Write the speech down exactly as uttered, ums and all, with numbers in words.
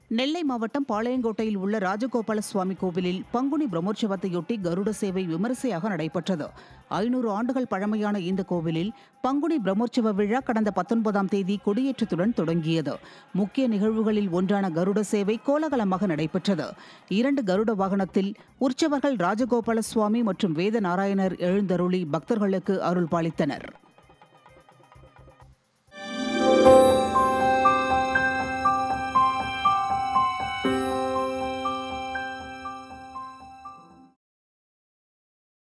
நெல்லை மாவட்டம் பாளையங்கோட்டையில் உள்ள ராஜகோபால சுவாமி கோவிலில் பங்குனி பிரம்மோற்சவத்தையொட்டி கருட சேவை விமரிசையாக நடைபெற்றது. ஐநூறு ஆண்டுகள் பழமையான இந்த கோவிலில் பங்குனி பிரம்மோற்சவ விழா கடந்த பத்தொன்பதாம் தேதி கொடியேற்றத்துடன் தொடங்கியது. முக்கிய நிகழ்வுகளில் ஒன்றான கருட சேவை கோலாகலமாக நடைபெற்றது. இரண்டு கருட வாகனத்தில் உற்சவர்கள் ராஜகோபால சுவாமி மற்றும் வேத நாராயணர் எழுந்தருளி பக்தர்களுக்கு அருள் பாலித்தனர்.